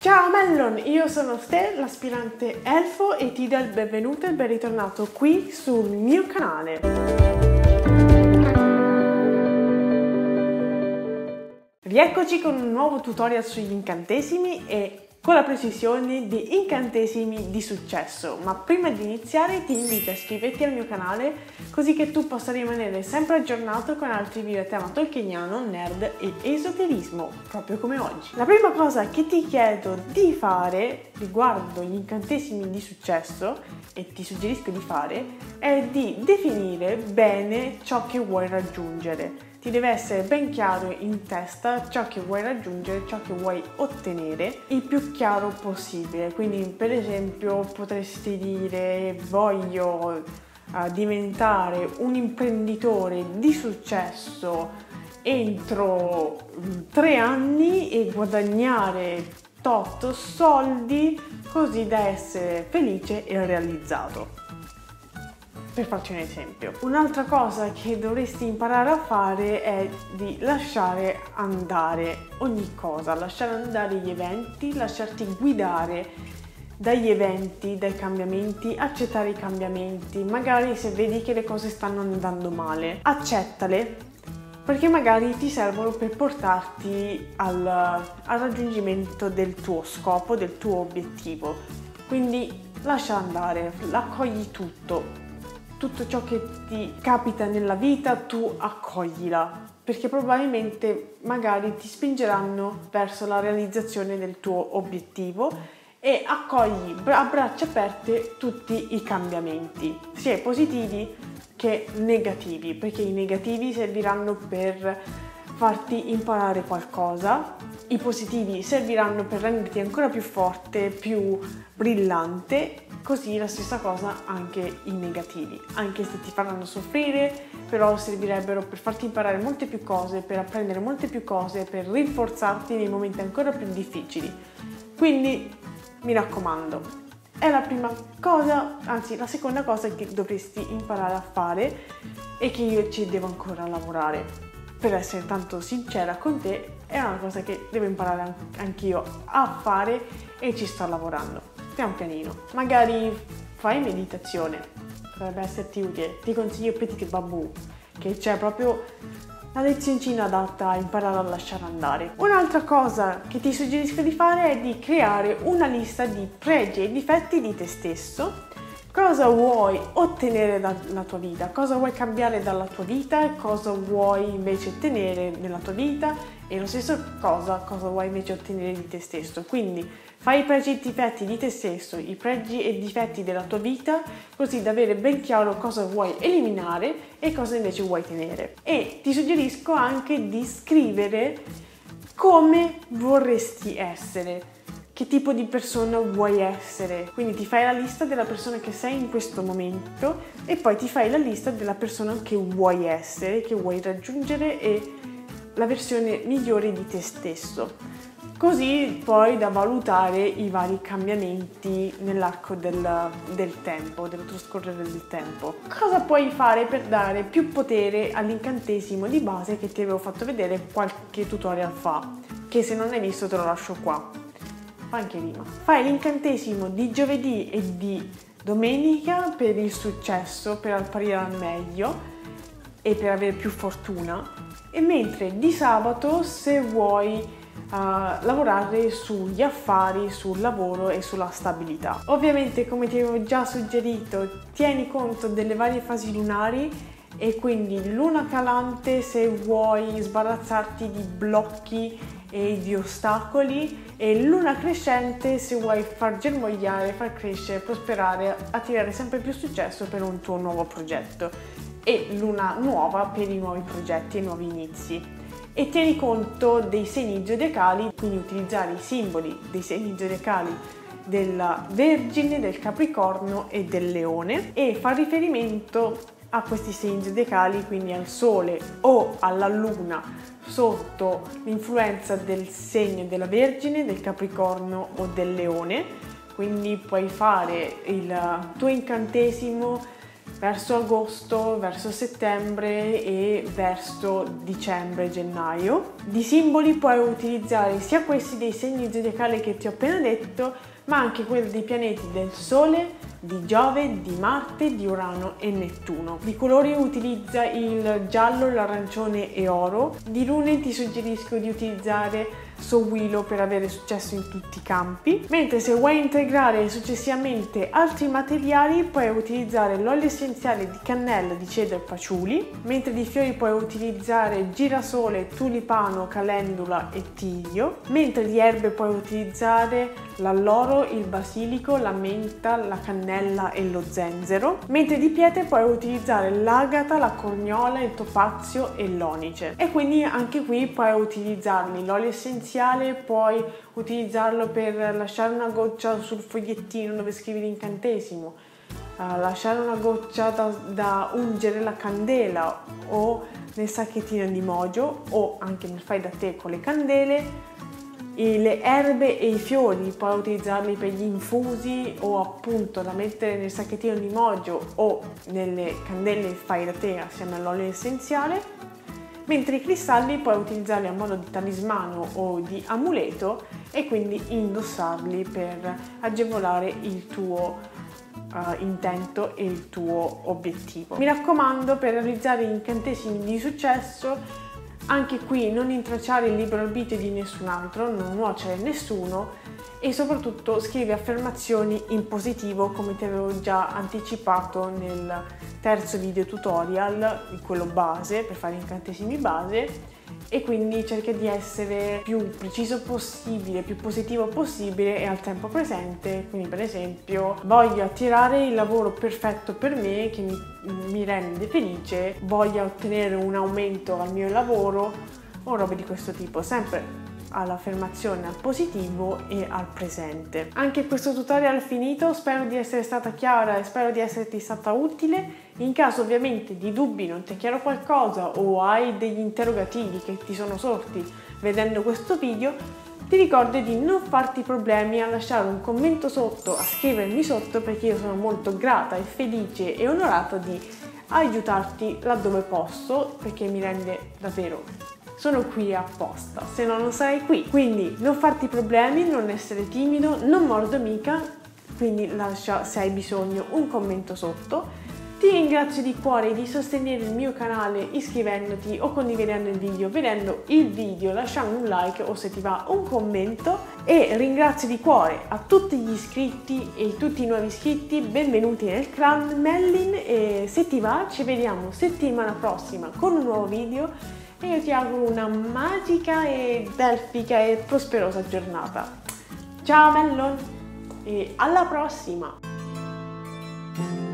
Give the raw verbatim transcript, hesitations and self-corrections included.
Ciao Mellon, io sono Ste, l'aspirante elfo, e ti do il benvenuto e il ben ritornato qui sul mio canale. Rieccoci con un nuovo tutorial sugli incantesimi e con la precisione di incantesimi di successo. Ma prima di iniziare ti invito a iscriverti al mio canale così che tu possa rimanere sempre aggiornato con altri video a tema tolkieniano, nerd e esoterismo, proprio come oggi. La prima cosa che ti chiedo di fare riguardo gli incantesimi di successo, e ti suggerisco di fare, è di definire bene ciò che vuoi raggiungere. Ti deve essere ben chiaro in testa ciò che vuoi raggiungere, ciò che vuoi ottenere, il più chiaro possibile. Quindi per esempio potresti dire voglio uh, diventare un imprenditore di successo entro tre anni e guadagnare tot soldi così da essere felice e realizzato. Per farci un esempio. Un'altra cosa che dovresti imparare a fare è di lasciare andare ogni cosa, lasciare andare gli eventi, lasciarti guidare dagli eventi, dai cambiamenti, accettare i cambiamenti. Magari se vedi che le cose stanno andando male, accettale, perché magari ti servono per portarti al, al raggiungimento del tuo scopo, del tuo obiettivo. Quindi lascia andare, accogli tutto. Tutto ciò che ti capita nella vita tu accoglila, perché probabilmente magari ti spingeranno verso la realizzazione del tuo obiettivo, e accogli a braccia aperte tutti i cambiamenti, sia positivi che negativi, perché i negativi serviranno per farti imparare qualcosa, i positivi serviranno per renderti ancora più forte, più brillante. Così la stessa cosa anche i negativi, anche se ti faranno soffrire, però servirebbero per farti imparare molte più cose, per apprendere molte più cose, per rinforzarti nei momenti ancora più difficili. Quindi mi raccomando, è la prima cosa, anzi la seconda cosa che dovresti imparare a fare e che io ci devo ancora lavorare. Per essere tanto sincera con te, è una cosa che devo imparare anch'io a fare e ci sto lavorando. Pian pianino. Magari fai meditazione, potrebbe esserti utile. Ti consiglio Petit Babou, che c'è proprio la lezioncina adatta a imparare a lasciare andare. Un'altra cosa che ti suggerisco di fare è di creare una lista di pregi e difetti di te stesso. Cosa vuoi ottenere dalla tua vita? Cosa vuoi cambiare dalla tua vita? Cosa vuoi invece ottenere nella tua vita? E la stessa cosa, cosa vuoi invece ottenere di te stesso? Quindi fai i pregi e difetti di te stesso, i pregi e difetti della tua vita, così da avere ben chiaro cosa vuoi eliminare e cosa invece vuoi tenere. E ti suggerisco anche di scrivere come vorresti essere. Che tipo di persona vuoi essere? Quindi ti fai la lista della persona che sei in questo momento e poi ti fai la lista della persona che vuoi essere, che vuoi raggiungere, e la versione migliore di te stesso. Così poi da valutare i vari cambiamenti nell'arco del, del tempo, dello trascorrere del tempo. Cosa puoi fare per dare più potere all'incantesimo di base che ti avevo fatto vedere qualche tutorial fa? Che se non hai visto te lo lascio qua. Anche rima. Fai l'incantesimo di giovedì e di domenica per il successo, per apparire al meglio e per avere più fortuna, e mentre di sabato se vuoi uh, lavorare sugli affari, sul lavoro e sulla stabilità. Ovviamente, come ti avevo già suggerito, tieni conto delle varie fasi lunari, e quindi luna calante se vuoi sbarazzarti di blocchi e di ostacoli, e luna crescente se vuoi far germogliare, far crescere, prosperare, attirare sempre più successo per un tuo nuovo progetto, e luna nuova per i nuovi progetti e nuovi inizi. E tieni conto dei segni zodiacali, quindi utilizzare i simboli dei segni zodiacali della Vergine, del Capricorno e del Leone, e far riferimento a questi segni zodiacali, quindi al Sole o alla Luna sotto l'influenza del segno della Vergine, del Capricorno o del Leone. Quindi puoi fare il tuo incantesimo verso agosto, verso settembre e verso dicembre-gennaio. Di simboli puoi utilizzare sia questi dei segni zodiacali che ti ho appena detto, ma anche quelli dei pianeti del Sole, di Giove, di Marte, di Urano e Nettuno. Di colori utilizza il giallo, l'arancione e oro. Di rune ti suggerisco di utilizzare Sowilo per avere successo in tutti i campi, mentre se vuoi integrare successivamente altri materiali puoi utilizzare l'olio essenziale di cannella, di cedro e paciuli, mentre di fiori puoi utilizzare girasole, tulipano, calendula e tiglio, mentre di erbe puoi utilizzare l'alloro, il basilico, la menta, la cannella e lo zenzero, mentre di pietre puoi utilizzare l'agata, la corniola, il topazio e l'onice. E quindi anche qui puoi utilizzarli l'olio essenziale, puoi utilizzarlo per lasciare una goccia sul fogliettino dove scrivi l'incantesimo, uh, lasciare una goccia da, da ungere la candela o nel sacchettino di Mojo, o anche nel fai da te con le candele. E le erbe e i fiori puoi utilizzarli per gli infusi o appunto da mettere nel sacchettino di Mojo o nelle candele fai da te assieme all'olio essenziale. Mentre i cristalli puoi utilizzarli a modo di talismano o di amuleto e quindi indossarli per agevolare il tuo uh, intento e il tuo obiettivo. Mi raccomando, per realizzare incantesimi di successo, anche qui non intralciare il libero arbitrio di nessun altro, non nuocere a nessuno e soprattutto scrivi affermazioni in positivo, come ti avevo già anticipato nel terzo video tutorial, quello base, per fare incantesimi base, e quindi cerca di essere più preciso possibile, più positivo possibile e al tempo presente. Quindi per esempio voglio attirare il lavoro perfetto per me che mi, mi rende felice, voglio ottenere un aumento al mio lavoro o robe di questo tipo, sempre all'affermazione al positivo e al presente. Anche questo tutorial è finito, spero di essere stata chiara e spero di esserti stata utile. In caso ovviamente di dubbi, non ti è chiaro qualcosa o hai degli interrogativi che ti sono sorti vedendo questo video, ti ricordo di non farti problemi a lasciare un commento sotto, a scrivermi sotto, perché io sono molto grata e felice e onorata di aiutarti laddove posso, perché mi rende davvero, sono qui apposta, se no non sarei qui. Quindi non farti problemi, non essere timido, non mordo mica, quindi lascia, se hai bisogno, un commento sotto. Ti ringrazio di cuore di sostenere il mio canale iscrivendoti o condividendo il video, vedendo il video, lasciando un like o se ti va un commento, e ringrazio di cuore a tutti gli iscritti e tutti i nuovi iscritti, benvenuti nel clan Mellin, e se ti va ci vediamo settimana prossima con un nuovo video e io ti auguro una magica e delfica e prosperosa giornata. Ciao Mellon e alla prossima!